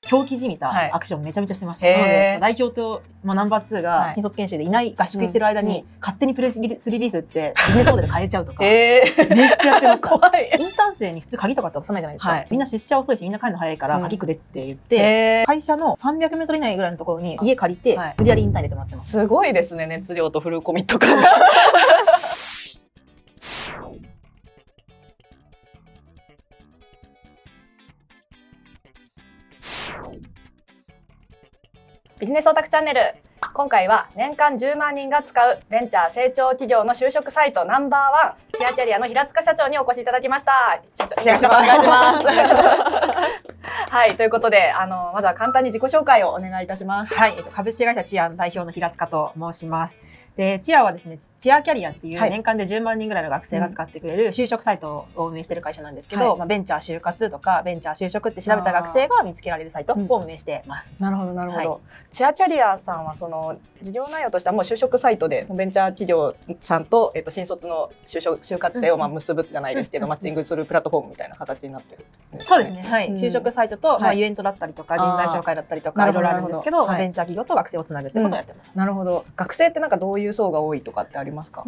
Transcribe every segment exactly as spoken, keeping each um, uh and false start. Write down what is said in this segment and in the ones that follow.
狂気じみたアクションめちゃめちゃしてました。なので代表と、まあ、ナンバーツーが新卒研修でいない合宿行ってる間に勝手にプレスリリースってビジネスモデル変えちゃうとかめっちゃやってました。怖い。インターン生に普通鍵とかって渡さないじゃないですか、はい、みんな出社遅いしみんな帰るの早いから鍵くれって言って、うん、会社のさんびゃくメートル以内ぐらいのところに家借りて、はい、無理やりインターン入れてもらってます。 すごいですね、熱量とフルコミット感。ビジネスオタクチャンネル、今回は年間じゅうまんにんが使うベンチャー成長企業の就職サイトナンバーワン、チアキャリアの平塚社長にお越しいただきました。平塚さんお願いします。はい、ということで、あのまずは簡単に自己紹介をお願いいたします。 はい、えっと、株式会社チアの代表の平塚と申します。で、チアはですね、チアキャリアっていう年間でじゅうまんにんぐらいの学生が使ってくれる就職サイトを運営している会社なんですけど、はい、まあベンチャー就活とかベンチャー就職って調べた学生が見つけられるサイトを運営してます。 うん、なるほどなるほど。はい、チアキャリアさんはその事業内容としてはもう就職サイトでベンチャー企業さんと、えっと、新卒の就職就活生をまあ結ぶじゃないですけど、うん、マッチングするプラットフォームみたいな形になってるんですね。 そうですね。はい。うん、就職サイトと、まあイベントだったりとか人材紹介だったりとかいろいろあるんですけど、ベンチャー企業と学生をつなぐってことをやってます。 うん、なるほど。学生ってなんかどういう層が多いとかってありますか？ うん、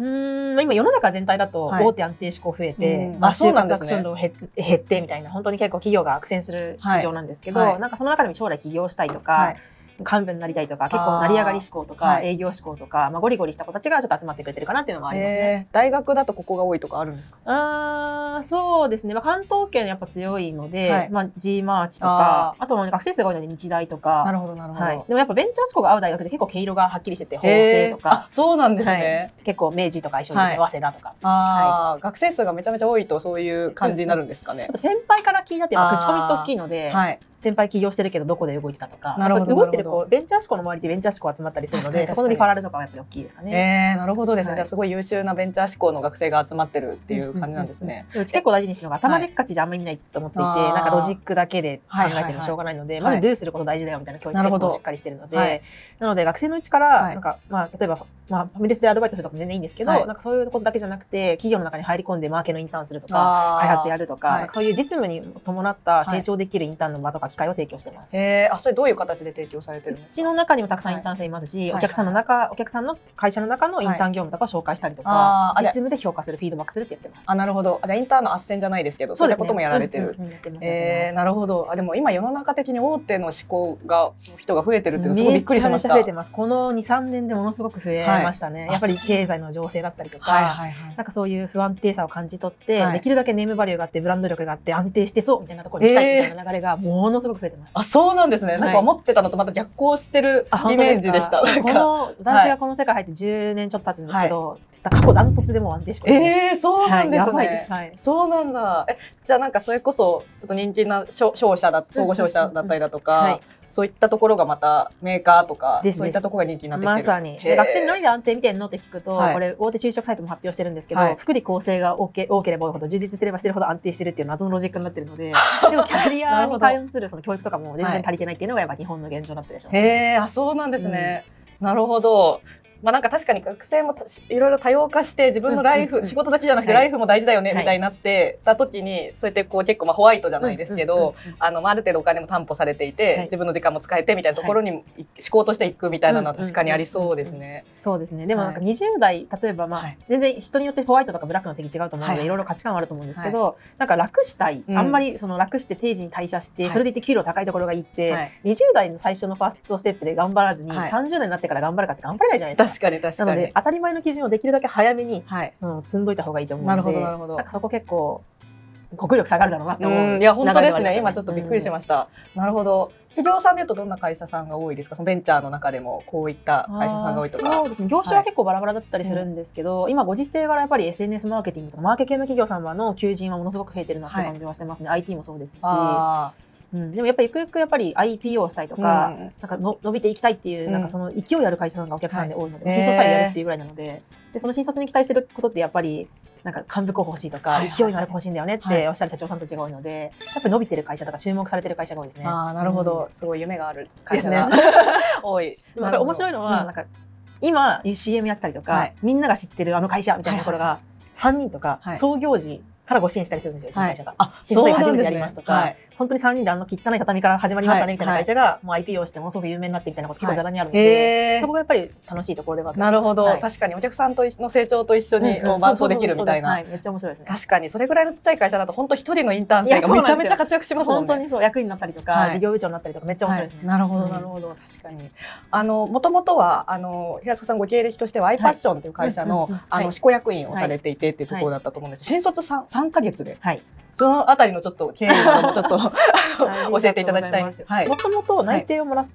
今世の中全体だと大手安定志向増えて、まあ就活アクション度減ってみたいな、本当に結構企業が苦戦する市場なんですけど、はいはい、なんかその中でも将来起業したいとか、はい、幹部になりたいとか、結構成り上がり志向とか営業志向とか、まあゴリゴリした子たちがちょっと集まってくれてるかなっていうのもありますね。 えー、大学だとここが多いとかあるんですか？ あー、そうですね。まあ関東圏やっぱ強いので、はい、まあ G マーチとか、あ, あとは学生数が多いので日大とか。 なるほどなるほど。はい、 でもやっぱベンチャー志向が合う大学で結構毛色がはっきりしてて、法政とか。 あ、そうなんですね。 はい、結構明治とか一緒に、ね、早稲田とか。 ああ、学生数がめちゃめちゃ多いとそういう感じになるんですかね。 あと先輩から聞いたってやっぱ口コミって大きいので。はい、先輩起業してるけどどこで動いてたとか、動いてる子ベンチャー志向の周りでベンチャー志向集まったりするので、そこのリファラルとかはやっぱり大きいですかね。 えー、なるほどですね。はい、じゃあすごい優秀なベンチャー志向の学生が集まってるっていう感じなんですね。 うち結構大事にするのが頭でっかちじゃあんまり見ないと思っていて、はい、なんかロジックだけで考えてもしょうがないので、まずドゥすること大事だよみたいな教育結構しっかりしてるので、はい、なので学生のうちからなんか、まあ例えばまあファミレスでアルバイトするとかも全然いいんですけど、はい、なんかそういうことだけじゃなくて企業の中に入り込んでマーケのインターンするとか開発やるとか、はい、なんかそういう実務に伴った成長できるインターンの場とか機会を提供してます。 えー、あ、それどういう形で提供されてるんですか？ うちの中にもたくさんインターン生いますし、はい、お客さんの中、お客さんの会社の中のインターン業務とかを紹介したりとか、はい、実務で評価する、フィードバックするってやってます。 あ、なるほど。あ、じゃあインターンの斡旋じゃないですけど、そういったこともやられてる。えー、なるほど。あ、でも今世の中的に大手の志向が人が増えてるっていうのすごいびっくりしました。 増えてます。このに、さんねんでものすごく増えましたね。はい、やっぱり経済の情勢だったりとか、なんかそういう不安定さを感じ取って、はい、できるだけネームバリューがあってブランド力があって安定してそうみたいなところに行きたいみたいな流れがものすごく増えてます。 あ、そうなんですね。なんか思ってたのとまた逆行してるイメージでした。 この私がこの世界入ってじゅうねんちょっと経つんですけど、はい、過去ダントツでも安定志向ですね。 えー、そうなんですね。 はい、やばいです。はい、 そうなんだ。え、じゃあなんかそれこそちょっと人気な商社だ、総合商社だったりだとか、はい、そういったところがまたメーカーとかそういったところが人気になってきてる。 まさに。で学生に何で安定見てんのって聞くと、はい、これ大手就職サイトも発表してるんですけど、はい、福利厚生が多け多ければ多いほど充実してればしてるほど安定してるっていう謎のロジックになってるので、でもキャリアに関するその教育とかも全然足りてないっていうのがやっぱ日本の現状だったでしょうね。 へー、あ、そうなんですね。うん、なるほど。まあなんか確かに学生もいろいろ多様化して自分のライフ、仕事だけじゃなくてライフも大事だよねみたいになってた時に、そうやってこう結構まあホワイトじゃないですけど、あのある程度お金も担保されていて自分の時間も使えてみたいなところに思考としていくみたいなのは確かにありそうですね。 そうですね。でもなんかにじゅう代、例えばまあ全然人によってホワイトとかブラックの定義違うと思うのでいろいろ価値観はあると思うんですけど、なんか楽したい、あんまりその楽して定時に退社してそれでいて給料高いところがいいって、にじゅう代の最初のファーストステップで頑張らずにさんじゅう代になってから頑張るかって頑張れないじゃないですか。 確かに確かに。 当たり前の基準をできるだけ早めに、はい、うん、積んどいた方がいいと思うので、なるほどなるほど。なんかそこ結構国力下がるだろうなって思う。 うん、いや本当ですね。今ちょっとびっくりしました。なるほど。企業さんでいうとどんな会社さんが多いですか？そのベンチャーの中でもこういった会社さんが多いとか。 そうですね。業種は結構バラバラだったりするんですけど、はい、今ご時世からやっぱり エスエヌエス マーケティングとかマーケ系の企業様の求人はものすごく増えてるなって感じはしてますね。はい、アイティー もそうですし。うん、でもやっぱりゆくゆくやっぱり アイピーオー したいとか、うん、なんかの伸びていきたいっていう、うん、なんかその勢いある会社さんがお客さんで多いので、はい、新卒さえやるっていうぐらいなので、でその新卒に期待してることってやっぱりなんか幹部候補欲しいとか、はい、勢いのある子欲しいんだよねっておっしゃる社長さんたちが多いので、はい、やっぱり伸びてる会社とか注目されてる会社が多いですね。 ああ、なるほど、うん、すごい夢がある会社が多い。 でも面白いのは、うん、なんか今 シーエム やってたりとか、はい、みんなが知ってるあの会社みたいなところがさんにんとか、はい、創業時からご支援したりするんですよ、うちの会社が。新卒初めてやりますとか、 本当にさんにんであの汚い畳から始まりましたねみたいな会社がもう アイピーオー してものすごく有名になってみたいなこと結構ざらにあるので、そこがやっぱり楽しいところではある。 なるほど、確かにお客さんとの成長と一緒に伴走できるみたいな。 めっちゃ面白いですね。 確かにそれぐらいのちっちゃい会社だと本当一人のインターン生がめちゃめちゃ活躍しますもんね。 本当にそう、役員になったりとか事業部長になったりとかめっちゃ面白いですね。 なるほどなるほど、確かに。あのもともとはあの平塚さんご経歴としてはアイパッションという会社のあの執行役員をされていてっていうところだったと思うんです。新卒さんさんかげつで。そのあたりのちょっと経緯などもちょっと教えていただきたいんですよ。 もともと内定をもらって、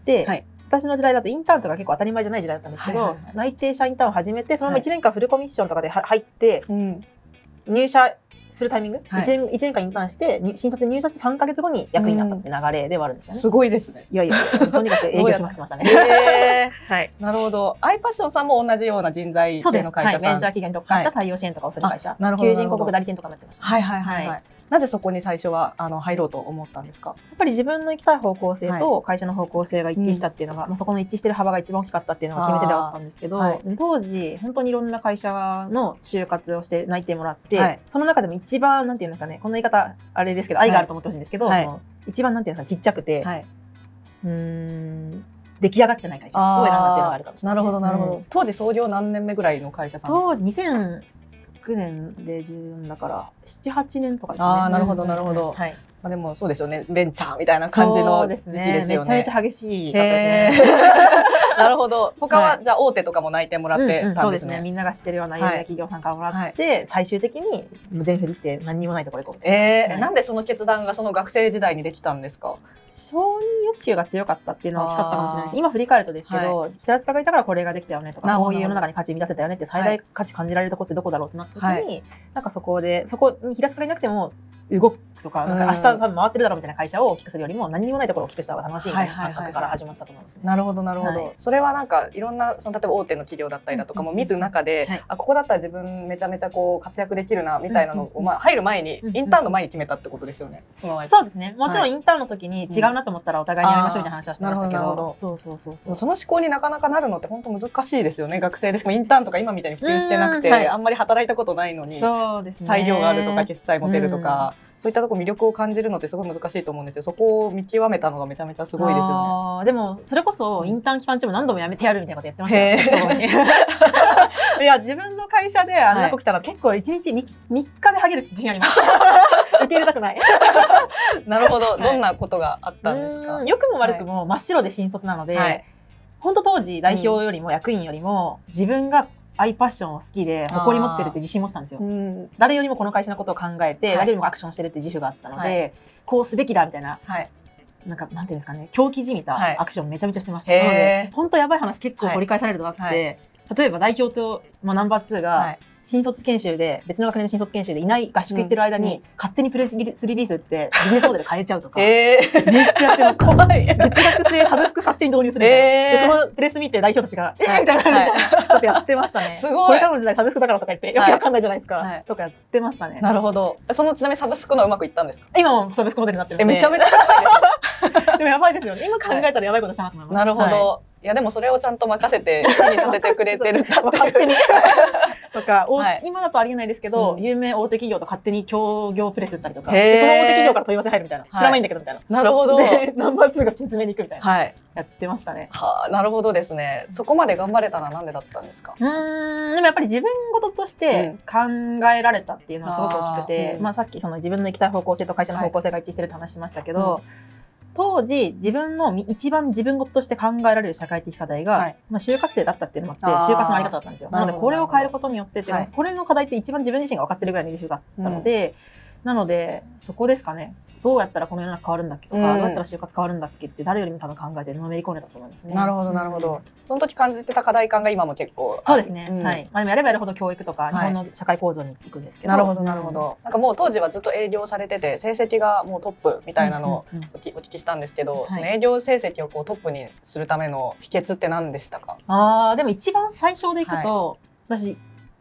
私の時代だとインターンとか結構当たり前じゃない時代だったんですけど、内定者インターンを始めてそのままいちねんかんフルコミッションとかで入って入社するタイミング、はい、いちねん、いちねんかんインターンして新卒で入社してさんかげつごに役員になったっていう流れではあるんですよね。 すごいですね。 いやいや、とにかく営業しまくってましたね。 はい、なるほど。アイパッションさんも同じような人材系の会社さん、 ベンチャー企業に特化した採用支援とかをする会社、求人広告代理店とかもやってました。 はいはいはいはい。なぜそこに最初はあの入ろうと思ったんですか？やっぱり自分の行きたい方向性と会社の方向性が一致したっていうのが、はい、まあそこの一致してる幅が一番大きかったっていうのが決め手ではあったんですけど、はい、当時本当にいろんな会社の就活をして内定もらって、はい、その中でも一番なんていうんですかね、この言い方あれですけど愛があると思ってほしいんですけど、はい、その一番なんていうんですかちっちゃくて、はい、うーん出来上がってない会社を選んだっていうのがあるかもしれない。 なるほどなるほど、うん、当時創業何年目ぐらいの会社さん？ 当時にせんきゅうねんでじゅうよんだからななはちねんとかですね。 ああなるほどなるほど。はい。まあでもそうですよね、ベンチャーみたいな感じの時期ですよね。 めちゃめちゃ激しいかったですね。 なるほど。他はじゃあ大手とかも内定もらってたんですね。 そうですね。みんなが知ってるような有名企業さんからもらって、最終的に全振りして何にもないところ行こう。 ええ、なんでその決断がその学生時代にできたんですか？ 承認欲求が強かったっていうのは大きかったかもしれないです。今振り返るとですけど、平塚がいたからこれができたよねとか、こういう世の中に価値生み出せたよねって最大価値感じられるとこってどこだろうってなった時に、なんかそこでそこに平塚がいなくても動くとか、なんか明日多分回ってるだろうみたいな会社を大きくするよりも何にもないところを大きくした方が楽しいみたいな感覚から始まったと思いますね。 なるほどなるほど。それはなんかいろんなその例えば大手の企業だったりだとかも見る中で、あここだったら自分めちゃめちゃこう活躍できるなみたいなのをまあ入る前にインターンの前に決めたってことですよね。 そうですね。もちろんインターンの時に違うなと思ったらお互いにやめましょうみたいな話はしてましたけど、 そうそうそうそう。その思考になかなかなるのって本当難しいですよね。学生でしかもインターンとか今みたいに普及してなくて、あんまり働いたことないのに裁量があるとか決済持てるとか。そういったところ魅力を感じるのってすごい難しいと思うんですよ。そこを見極めたのがめちゃめちゃすごいですよね。 でもそれこそインターン期間中も何度も辞めてやるみたいなことやってましたよ。いや自分の会社であんな子来たら結構いちにちみっかでハゲる自信あります。受け入れたくない。 なるほど。どんなことがあったんですか？ 良くも悪くも真っ白で新卒なので、本当当時代表よりも役員よりも自分がアイパッションを好きで誇り持ってるって自信持ってたんですよ。うん、誰よりもこの会社のことを考えて、はい、誰よりもアクションしてるって自負があったので、はい、こうすべきだみたいな、はい、なんかなんていうんですかね、狂気じみたアクションめちゃめちゃしてました。はい、なので本当やばい話結構掘り返されるとあって、はいはい、例えば代表と、まあ、ナンバーツーが、はい、新卒研修で別の学年の新卒研修でいない合宿行ってる間に、うん、勝手にプレスリリースってビジネスモデル変えちゃうとか、えー、めっちゃやってました。怖い。月額制サブスク勝手に導入するみたいな、えー、でそのプレス見て代表たちが「えー、みたいな、はい、ことやってましたね。すごい。これからの時代サブスクだからとか言ってよくわかんないじゃないですか、はい、とかやってましたね。 なるほど。そのちなみにサブスクのうまくいったんですか？ 今もサブスクモデルになってるんで。 めちゃめちゃすごいです。 でもやばいですよね。今考えたらやばいことしたなと思います。 なるほど。いやでもそれをちゃんと任せて指示させてくれてるんだって勝手にとか、はい、今だとありえないですけど、うん、有名大手企業と勝手に協業プレス打ったりとか、でその大手企業から問い合わせ入るみたいな、知らないんだけどみたいな。 なるほど。 でナンバーツーが説明に行くみたいな、はい、やってましたね。 はあ、なるほどですね。そこまで頑張れたのはなんでだったんですか？ うーん、でもやっぱり自分事として考えられたっていうのはすごく大きくて、うん、あまあさっきその自分の行きたい方向性と会社の方向性が一致してるって話しましたけど。はい、うん、当時自分の一番自分事として考えられる社会的課題が、はい、まあ就活生だったっていうのもあって就活のあり方だったんですよ。なのでこれを変えることによってっていうのは、はい、これの課題って一番自分自身が分かってるぐらいの自負があったので、うん、なのでそこですかね。どうやったらこの世の中変わるんだっけとか、うん、どうやったら就活変わるんだっけって誰よりも多分考えてのめり込んでたと思いますね。 なるほどなるほど。その時感じてた課題感が今も結構そうですね。うん、はい。まあでもやればやるほど教育とか日本の社会構造に行くんですけど。 なるほどなるほど。なんかもう当時はずっと営業されてて成績がもうトップみたいなのをお聞きしたんですけど、その営業成績をこうトップにするための秘訣って何でしたか？ ああでも一番最初でいくと、はい、私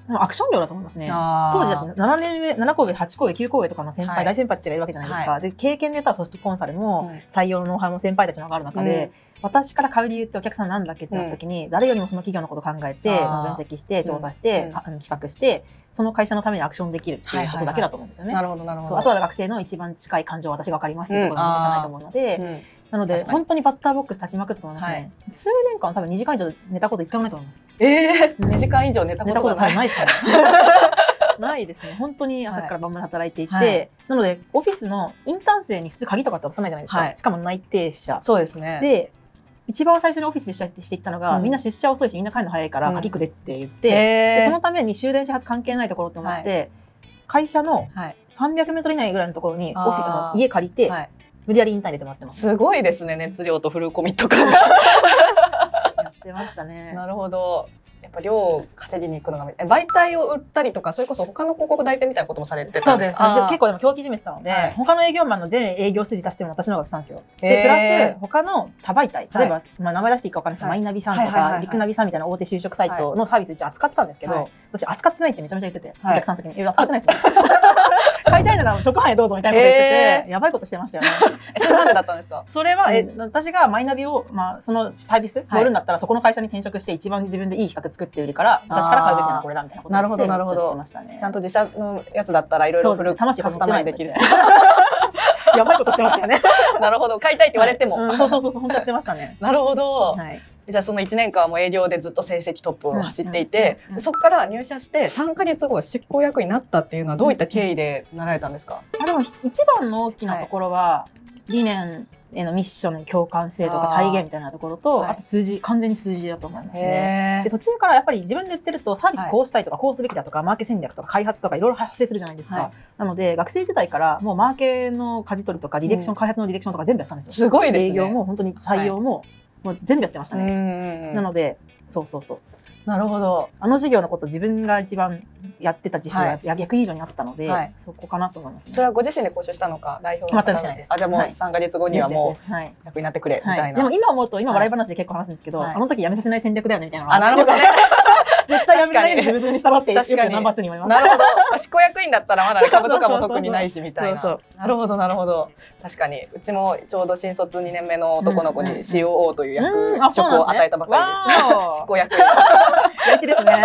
でもアクション量だと思いますね。当時だってななねん上、ななこ上、はちこ上、きゅうこ上とかの先輩、はい、大先輩たちがいるわけじゃないですか。はい、で、経験で言ったら組織コンサルも採用のノウハウも先輩たちのがある中で、うん、私から買う理由ってお客さんなんだっけってなった時に、うん、誰よりもその企業のことを考えて、分析して、調査して、うん、企画して、その会社のためにアクションできるっていうことだけだと思うんですよね。 なるほど、なるほど。 あとは学生の一番近い感情を私が分かりますっていうところにしかないと思うので、うん、なので、本当にバッターボックス立ちまくったと思いますね。はい、数年間多分にじかん以上寝たこと一回もないと思います。 ええー、にじかん以上寝たことない。ないですかね。ないですね。本当に朝から晩まで働いていて、はい、なので、オフィスのインターン生に普通鍵とかって渡さないじゃないですか。はい、しかも内定者。 そうですね。 で、一番最初にオフィスで出社していったのが、うん、みんな出社遅いし、みんな帰るの早いから鍵くれって言って、うん、でそのために終電始発関係ないところと思って、はい、会社のさんびゃくメートル以内ぐらいのところにオフィスの家借りて、はい、無理やりインターン入れてもらってます。 すごいですね、熱量とフルコミット感が。 やってましたね。 なるほど。やっぱ量を稼ぎに行くのが媒体を売ったりとか、それこそ他の広告代理店みたいなこともされてたんですか？ そうです。結構でも狂気じめてたので、はい、他の営業マンの全営業筋出しても私の方がしたんですよ。でプラス他の他媒体、例えば、はい、まあ名前出していいか分からないですけど、はい、マイナビさんとかリクナビさんみたいな大手就職サイトのサービス一応扱ってたんですけど、はい、私扱ってないってめちゃめちゃ言ってて、はい、お客さん先に「いや扱ってないですよ」買いたいなら直販へどうぞみたいなこと言ってて、やばいことしてましたよね。 それなんでだったんですか？ それはえ私がマイナビをまあそのサービス乗るんだったら、そこの会社に転職して一番自分でいい企画作って売るから、私から買うべきなのはこれだみたいなことなるほどなるほど。ちゃんと自社のやつだったらいろいろフルカスタマイズできる。 やばいことしてましたよね。 なるほど、買いたいって言われても。 そうそうそうそう、本当やってましたね。 なるほど。じゃあそのいちねんかんはもう営業でずっと成績トップを走っていて、そこから入社してさんかげつご執行役になったっていうのはどういった経緯でなられたんですか？ あでも一番の大きなところは理念へのミッションの共感性とか体現みたいなところと、 あ, あと数字、完全に数字だと思いますね。で途中からやっぱり自分で言ってるとサービスこうしたいとか、はい、こうすべきだとかマーケ戦略とか開発とかいろいろ発生するじゃないですか。はい、なので学生時代からもうマーケの舵取りとかディレクション、うん、開発のディレクションとか全部やってたんですよ。 すごいですね。 営業も本当に採用も、はい、もう全部やってましたね。なのでそうそうそう。 なるほど。 あの事業のこと自分が一番やってた自負が逆以上にあったので、はい、そこかなと思いますね。 それはご自身で交渉したのか、代表の方？全くしてないです。あ、じゃあもうさんかげつごにはもう役になってくれみたいな。 でも今思うと今笑い話で結構話すんですけど、あの時やめさせない戦略だよねみたいなのは。 あ、なるほどね。 絶対やめないで自分にしたろってよく何発にもいます。 なるほど。執行役員だったらまだ株とかも特にないしみたいな。なるほどなるほど。確かにうちもちょうど新卒にねんめの男の子に シーオーオー という役職を与えたばかりです。執行役員。 やる気ですね。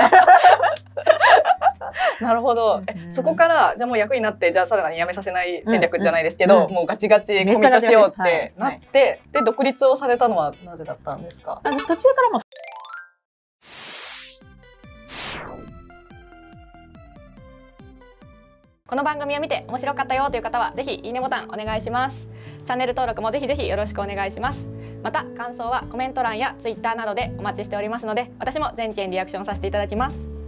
なるほど。えそこからじゃあもう役になってじゃあさらに辞めさせない戦略じゃないですけど、もうガチガチコミットしようってなってで独立をされたのはなぜだったんですか？ あの途中からもこの番組を見て面白かったよという方はぜひいいねボタンお願いします。チャンネル登録もぜひぜひよろしくお願いします。また感想はコメント欄やツイッターなどでお待ちしておりますので、私も全件リアクションさせていただきます。